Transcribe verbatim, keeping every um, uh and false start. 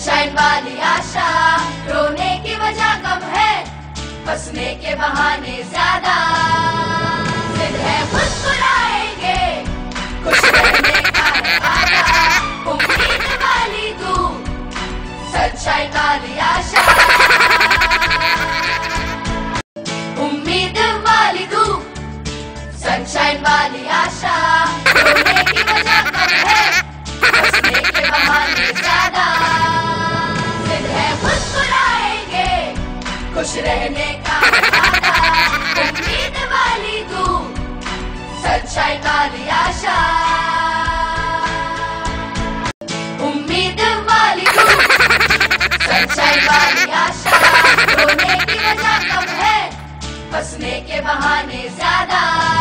Sunshine वाली आशा, रोने की वजह कम है, हंसने के बहाने ज्यादा। जिद है मुस्कुराएंगे, खुश रहने का है वादा, उम्मीद वाली तू, सनशाइन वाली आशा। उम्मीद वाली तू, सनशाइन वाली आशा, रोने की वजह कम है, हंसने के बहाने ज्यादा। जिद है मुस्कुराएंगे, खुश रहने का है वादा, उम्मीद वाली तू, सनशाइन वाली आशा। उम्मीद वाली तू, सनशाइन वाली आशा, रोने की वजह कम है, हंसने के बहाने ज्यादा।